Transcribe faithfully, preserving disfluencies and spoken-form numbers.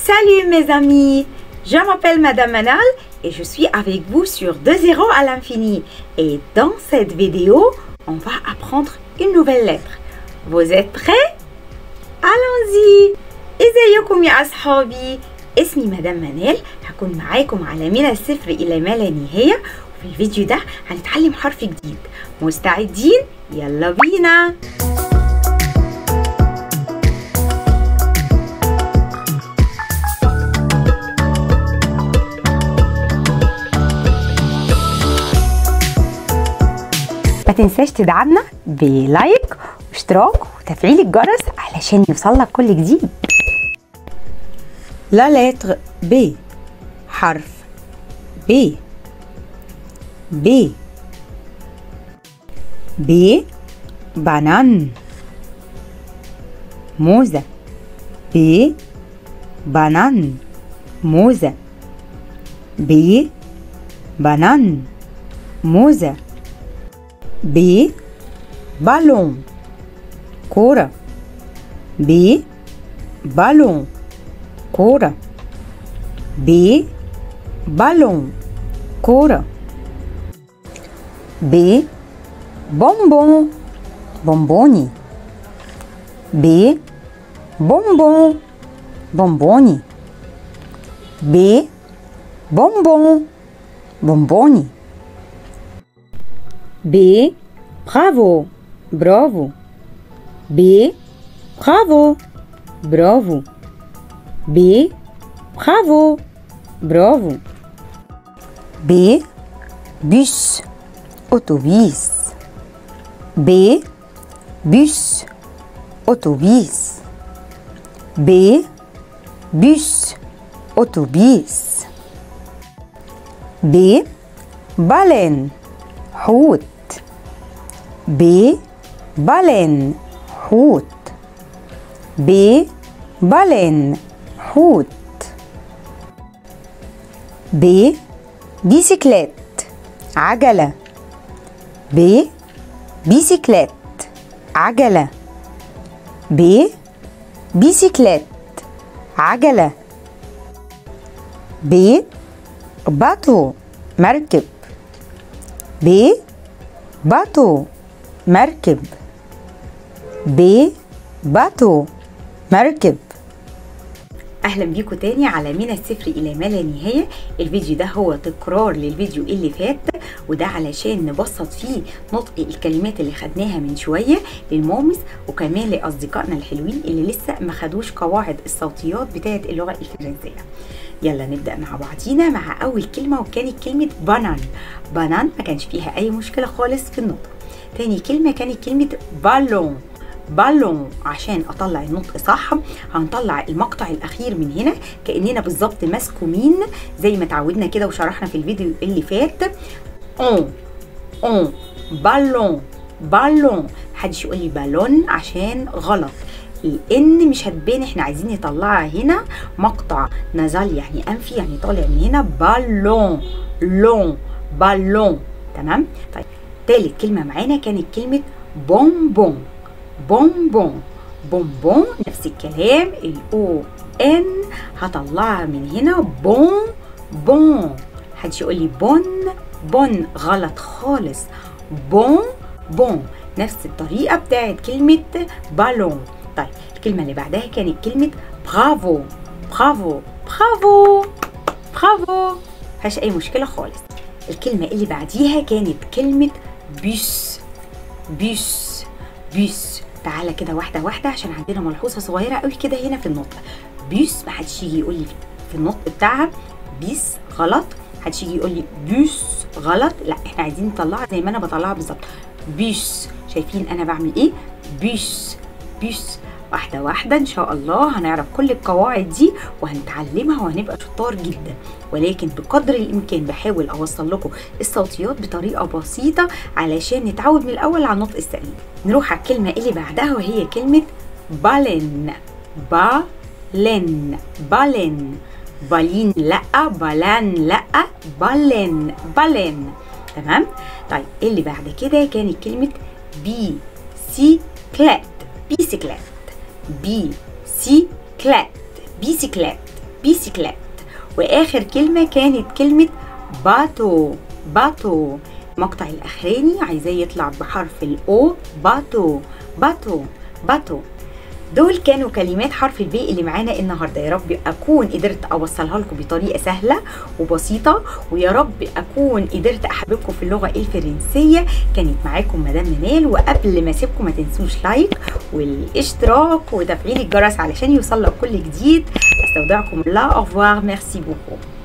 Salut mes amis, je m'appelle Madame Manal et je suis avec vous sur deux zéro à l'infini. Et dans cette vidéo, on va apprendre une nouvelle lettre. Vous êtes prêts? Allons-y! ازيكم يا أصحابي؟ اسمي مدام منال، هكون معاكم على من الصفر إلى ما لا نهاية. وفي الفيديو ده هنتعلم حرف جديد. مستعدين؟ يلا بينا! ما تنساش تدعمنا بلايك واشتراك وتفعيل الجرس علشان يوصلك كل جديد. La lettre B. حرف B. B. B. بانان. موزة. B. بانان. موزة. B. بانان. موزة. B. بالون. كورة. B. بالون. كورة. B. بالون. كورة. B. بونبون. بونبوني. B. بونبون. بونبوني. B. بونبون. بونبوني. B. برافو. برافو. B. برافو. برافو. B. برافو. برافو. B. بيس. أوتوبيس. B. بيس. أوتوبيس. B. بيس. أوتوبيس. B. بالين. حوت. B. بالين. حوت. B. بالين. حوت. B. بيسيكليت. عجلة. B. بيسيكليت. عجلة. B. بيسيكليت. عجلة. B. باتو. مركب. B. باتو. مركب. B. باتو. مركب. اهلا بيكم تاني على من الصفر الى ما لا نهايه. الفيديو ده هو تكرار للفيديو اللي فات، وده علشان نبسط فيه نطق الكلمات اللي خدناها من شويه للمامس، وكمان لاصدقائنا الحلوين اللي لسه ما خدوش قواعد الصوتيات بتاعه اللغه الفرنسيه. يلا نبدا مع بعضينا مع اول كلمه، وكانت كلمه بانان. بانان ما كانش فيها اي مشكله خالص في النطق. تاني كلمه كانت كلمه بالون. بالون. عشان اطلع النطق صح هنطلع المقطع الاخير من هنا كاننا بالظبط ماسكه مين زي ما اتعودنا كده وشرحنا في الفيديو اللي فات. اون اون بالون. بالون. محدش يقول لي بالون عشان غلط، الان مش هتبان، احنا عايزين نطلعها هنا مقطع نزال يعني انفي، يعني طالع من هنا بالون. لون. بالون. تمام. طيب تالت كلمه معانا كانت كلمه بونبون. بونبون. بونبون نفس الكلام، الاو ان هطلعها من هنا بون بون. محدش يقول لي بون بون، غلط خالص. بون بون. نفس الطريقه بتاعت كلمه بالون. طيب الكلمه اللي بعدها كانت كلمه برافو. برافو. برافو. برافو. مفيهاش اي مشكله خالص. الكلمه اللي بعديها كانت كلمه بيس. بيس. بيس. تعالى كده واحده واحده عشان عندنا ملحوظه صغيره قوي كده هنا في النطق. بيس محدش يجي يقول لي في النطق بتاعها بيس غلط، محدش يجي يقول لي بيس غلط، لا احنا عايزين نطلعها زي ما انا بطلعها بالظبط. بيس. شايفين انا بعمل ايه؟ بيس. بيس. واحده واحده ان شاء الله هنعرف كل القواعد دي وهنتعلمها وهنبقى شطار جدا، ولكن بقدر الامكان بحاول اوصل لكم الصوتيات بطريقه بسيطه علشان نتعود من الاول على النطق السليم. نروح على الكلمه اللي بعدها وهي كلمه بالين. بالين. بالين. بالين لا، بالان لا، بالين. بالين. تمام. طيب اللي بعد كده كانت كلمه بيسيكليت. بيسيكليت. بيسيكليت. بيسيكليت. بيسيكلات. واخر كلمة كانت كلمة باتو. باتو المقطع الاخراني عايزاه يطلع بحرف الاو. باتو باتو باتو. دول كانوا كلمات حرف البي اللي معانا النهارده. يا رب اكون قدرت اوصلها لكم بطريقه سهله وبسيطه، ويا رب اكون قدرت احببكم في اللغه الفرنسيه. كانت معاكم مدام منال، وقبل ما اسيبكم ما تنسوش لايك والاشتراك وتفعيل الجرس علشان يوصلك كل جديد. استودعكم الله. au revoir. merci beaucoup.